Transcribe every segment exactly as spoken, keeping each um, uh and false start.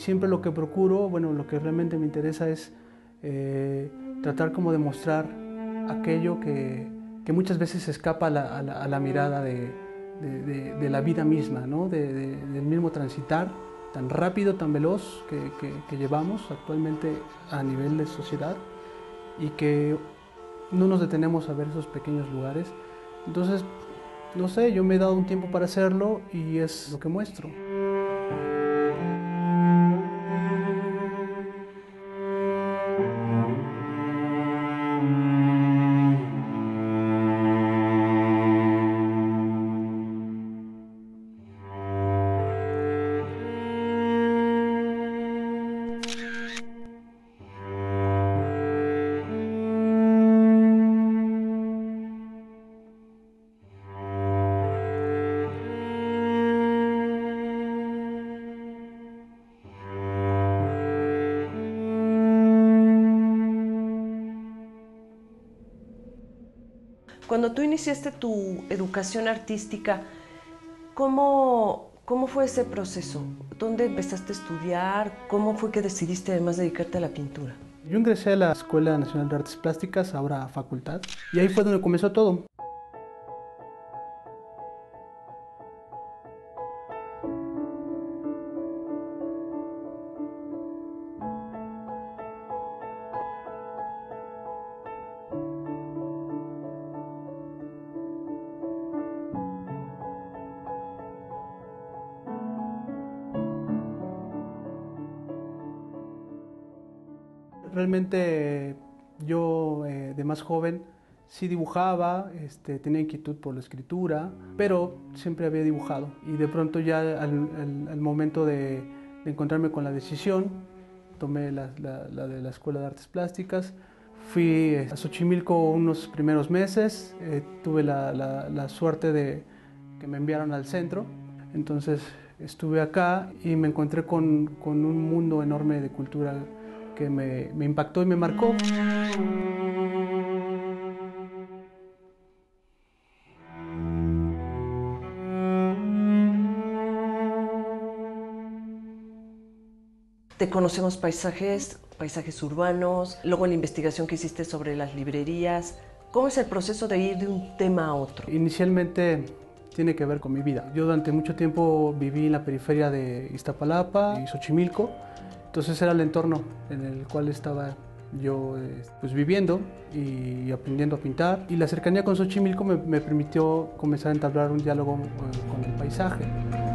siempre lo que procuro, bueno, lo que realmente me interesa es eh, tratar como de mostrar aquello que, que muchas veces escapa a la, a la, a la mirada de, de, de, de la vida misma, ¿no? de, de, del mismo transitar tan rápido, tan veloz que, que, que llevamos actualmente a nivel de sociedad y que no nos detenemos a ver esos pequeños lugares. Entonces, no sé, yo me he dado un tiempo para hacerlo y es lo que muestro. Cuando tú iniciaste tu educación artística, ¿cómo, cómo fue ese proceso? ¿Dónde empezaste a estudiar? ¿Cómo fue que decidiste además dedicarte a la pintura? Yo ingresé a la Escuela Nacional de Artes Plásticas, ahora facultad, y ahí fue donde comenzó todo. Realmente yo eh, de más joven sí dibujaba, este, tenía inquietud por la escritura, pero siempre había dibujado. Y de pronto ya al, al, al momento de, de encontrarme con la decisión, tomé la, la, la de la Escuela de Artes Plásticas, fui a Xochimilco unos primeros meses, eh, tuve la, la, la suerte de que me enviaron al centro, entonces estuve acá y me encontré con, con un mundo enorme de cultura que me, me impactó y me marcó. Te conocemos paisajes, paisajes urbanos, luego la investigación que hiciste sobre las librerías. ¿Cómo es el proceso de ir de un tema a otro? Inicialmente tiene que ver con mi vida. Yo durante mucho tiempo viví en la periferia de Iztapalapa y Xochimilco, entonces era el entorno en el cual estaba yo eh, pues viviendo y aprendiendo a pintar, y la cercanía con Xochimilco me, me permitió comenzar a entablar un diálogo eh, con el paisaje.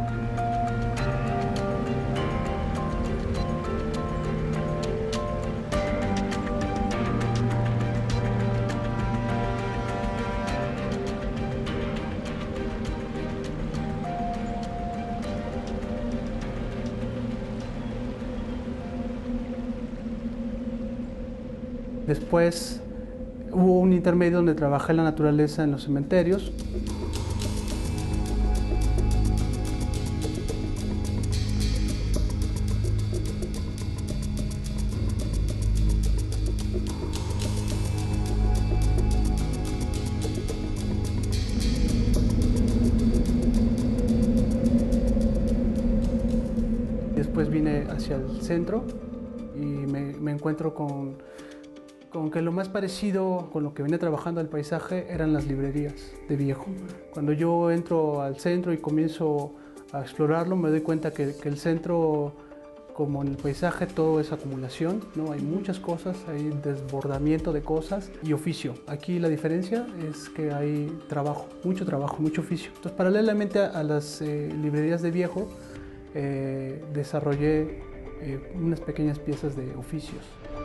Después hubo un intermedio donde trabajé la naturaleza en los cementerios. Después vine hacia el centro y me, me encuentro con, con que lo más parecido con lo que venía trabajando el paisaje eran las librerías de viejo. Cuando yo entro al centro y comienzo a explorarlo, me doy cuenta que, que el centro, como en el paisaje, todo es acumulación, ¿no? Hay muchas cosas, hay desbordamiento de cosas y oficio. Aquí la diferencia es que hay trabajo, mucho trabajo, mucho oficio. Entonces, paralelamente a, a las eh, librerías de viejo, eh, desarrollé eh, unas pequeñas piezas de oficios.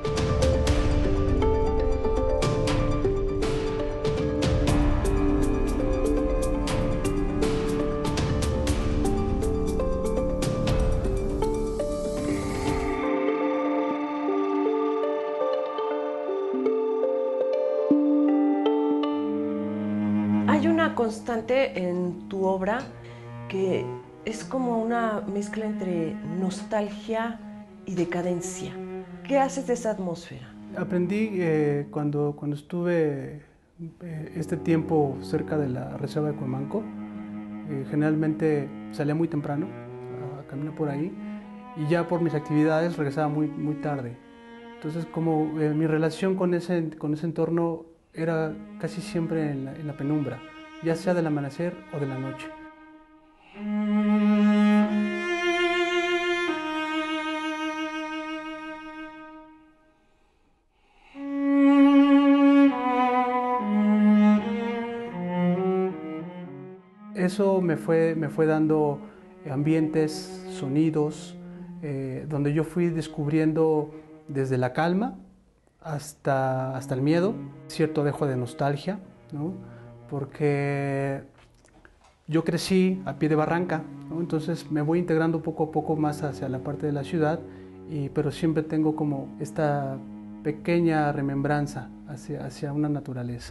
Hay una constante en tu obra que es como una mezcla entre nostalgia y decadencia. ¿Qué haces de esa atmósfera? Aprendí eh, cuando, cuando estuve eh, este tiempo cerca de la reserva de Cuemanco. Eh, generalmente salía muy temprano a caminar por ahí y ya por mis actividades regresaba muy, muy tarde. Entonces, como eh, mi relación con ese, con ese entorno era casi siempre en la, en la penumbra, ya sea del amanecer o de la noche. Eso me fue, me fue dando ambientes, sonidos, eh, donde yo fui descubriendo desde la calma hasta, hasta el miedo, cierto dejo de nostalgia, ¿no? Porque yo crecí a pie de barranca, ¿no? Entonces me voy integrando poco a poco más hacia la parte de la ciudad, y, pero siempre tengo como esta pequeña remembranza hacia, hacia una naturaleza.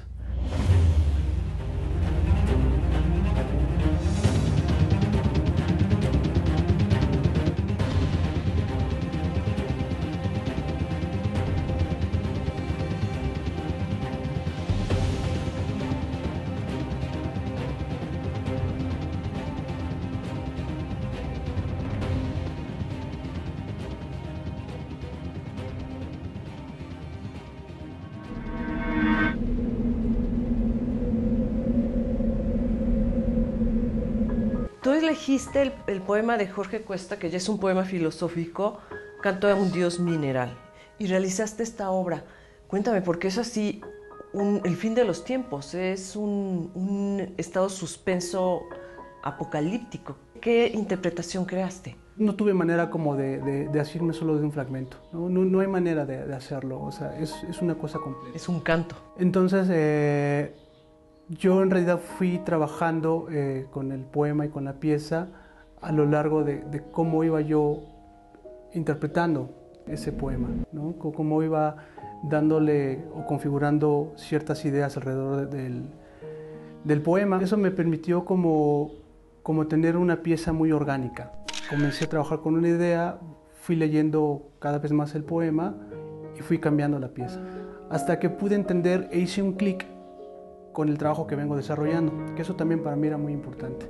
Tú elegiste el, el poema de Jorge Cuesta, que ya es un poema filosófico, Canto a un Dios mineral, y realizaste esta obra. Cuéntame, ¿por qué es así un, el fin de los tiempos? Es un, un estado suspenso apocalíptico. ¿Qué interpretación creaste? No tuve manera como de, de, de asirme solo de un fragmento, no, no, no hay manera de, de hacerlo, o sea, es, es una cosa completa. Es un canto. Entonces, eh, yo en realidad fui trabajando eh, con el poema y con la pieza a lo largo de, de cómo iba yo interpretando ese poema, ¿no? Cómo iba dándole o configurando ciertas ideas alrededor de, del, del poema. Eso me permitió como, como tener una pieza muy orgánica. Comencé a trabajar con una idea, fui leyendo cada vez más el poema y fui cambiando la pieza, hasta que pude entender e hice un clic con el trabajo que vengo desarrollando, que eso también para mí era muy importante.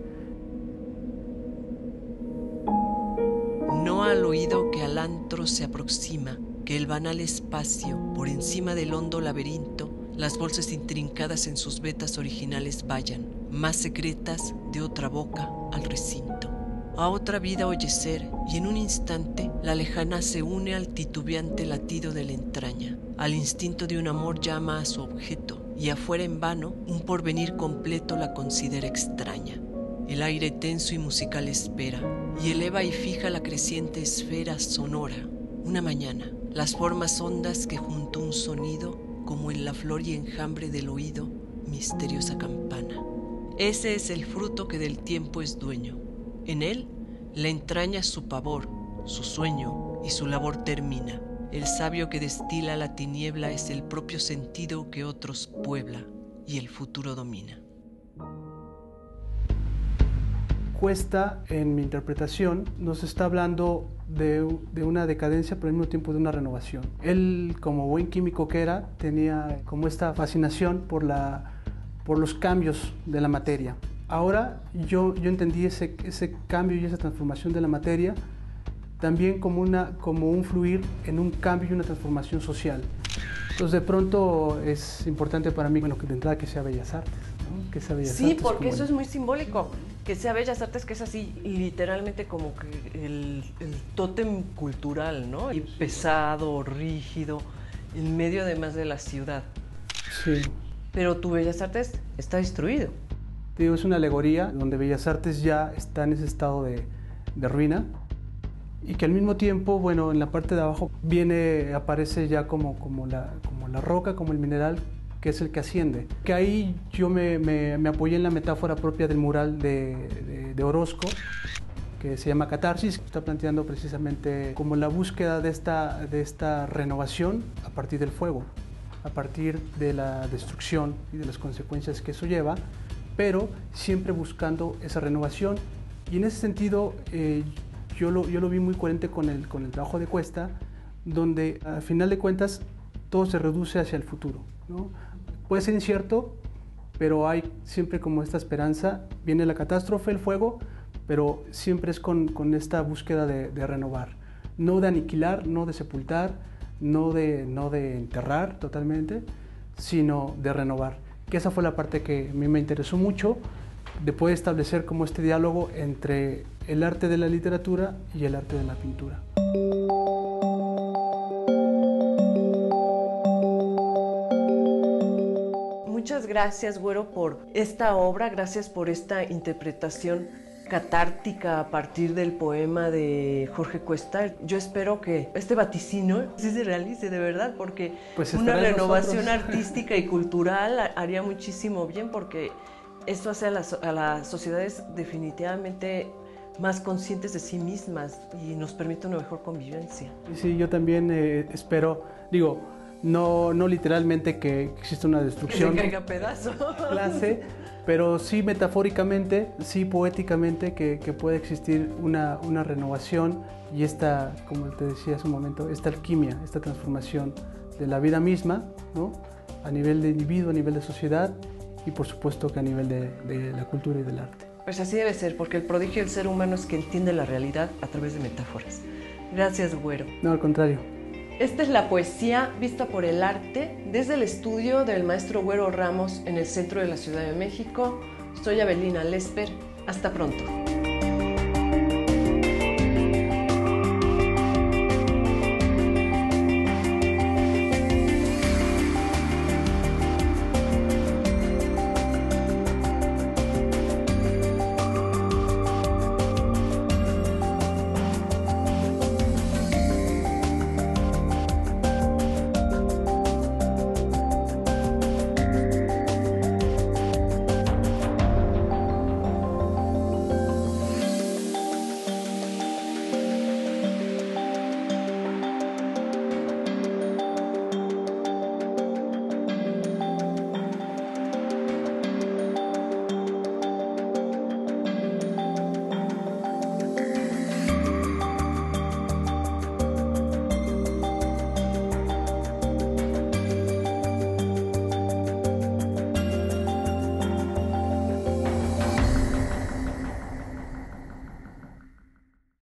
No al oído que al antro se aproxima, que el banal espacio, por encima del hondo laberinto, las bolsas intrincadas en sus vetas originales vayan, más secretas de otra boca al recinto. A otra vida oye ser, y en un instante la lejana se une al titubeante latido de la entraña, al instinto de un amor llama a su objeto, y afuera en vano un porvenir completo la considera extraña. El aire tenso y musical espera, y eleva y fija la creciente esfera sonora. Una mañana, las formas hondas que junto un sonido, como en la flor y enjambre del oído, misteriosa campana. Ese es el fruto que del tiempo es dueño. En él la entraña su pavor, su sueño y su labor termina. El sabio que destila la tiniebla es el propio sentido que otros puebla y el futuro domina. Cuesta, en mi interpretación, nos está hablando de, de una decadencia, pero al mismo tiempo de una renovación. Él, como buen químico que era, tenía como esta fascinación por, la, por los cambios de la materia. Ahora yo, yo entendí ese, ese cambio y esa transformación de la materia también como, una, como un fluir en un cambio y una transformación social. Entonces, de pronto es importante para mí, bueno, que de entrada que sea Bellas Artes, ¿no? Que sea Bellas Sí, Artes porque eso el... es muy simbólico. Que sea Bellas Artes, que es así literalmente como que el, el tótem cultural, ¿no? Y pesado, rígido, en medio además de la ciudad. Sí. Pero tu Bellas Artes está destruido. Digo, es una alegoría donde Bellas Artes ya está en ese estado de, de ruina, y que al mismo tiempo, bueno, en la parte de abajo viene, aparece ya como, como, la, como la roca, como el mineral, que es el que asciende. Que ahí yo me, me, me apoyé en la metáfora propia del mural de, de, de Orozco, que se llama Catarsis, que está planteando precisamente como la búsqueda de esta, de esta renovación a partir del fuego, a partir de la destrucción y de las consecuencias que eso lleva, pero siempre buscando esa renovación. Y en ese sentido, eh, yo, lo, yo lo vi muy coherente con el, con el trabajo de Cuesta, donde al final de cuentas todo se reduce hacia el futuro, ¿no? Puede ser incierto, pero hay siempre como esta esperanza. Viene la catástrofe, el fuego, pero siempre es con, con esta búsqueda de, de renovar. no de aniquilar, no de sepultar, no de, no de enterrar totalmente, sino de renovar. Que esa fue la parte que a mí me interesó mucho, de poder establecer como este diálogo entre el arte de la literatura y el arte de la pintura. Muchas gracias, Güero, por esta obra, gracias por esta interpretación catártica a partir del poema de Jorge Cuesta. Yo espero que este vaticinio sí se realice de verdad, porque pues una renovación artística y cultural haría muchísimo bien, porque esto hace a las, a las sociedades definitivamente más conscientes de sí mismas y nos permite una mejor convivencia. Sí, yo también eh, espero, digo, no, no literalmente que exista una destrucción. Que se caiga a pedazos. Clase, pero sí metafóricamente, sí poéticamente, que, que puede existir una, una renovación y esta, como te decía hace un momento, esta alquimia, esta transformación de la vida misma, ¿no? A nivel de individuo, a nivel de sociedad y por supuesto que a nivel de, de la cultura y del arte. Pues así debe ser, porque el prodigio del ser humano es que entiende la realidad a través de metáforas. Gracias, Güero. No, al contrario. Esta es la poesía vista por el arte desde el estudio del maestro Güero Ramos en el centro de la Ciudad de México. Soy Avelina Lesper. Hasta pronto.